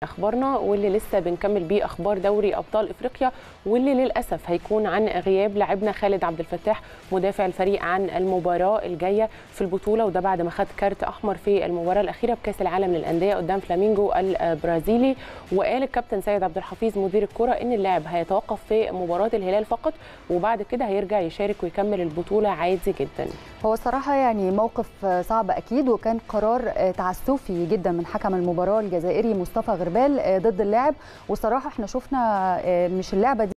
اخبارنا واللي لسه بنكمل بيه اخبار دوري ابطال افريقيا، واللي للاسف هيكون عن غياب لاعبنا خالد عبد الفتاح مدافع الفريق عن المباراه الجايه في البطوله، وده بعد ما خد كارت احمر في المباراه الاخيره بكاس العالم للانديه قدام فلامينجو البرازيلي. وقال الكابتن سيد عبد الحفيظ مدير الكره ان اللاعب هيتوقف في مباراه الهلال فقط، وبعد كده هيرجع يشارك ويكمل البطوله عادي جدا. هو الصراحه يعني موقف صعب اكيد، وكان قرار تعسفي جدا من حكم المباراه الجزائري مصطفى غربال ضد اللاعب. وصراحه احنا شفنا مش اللعبه دي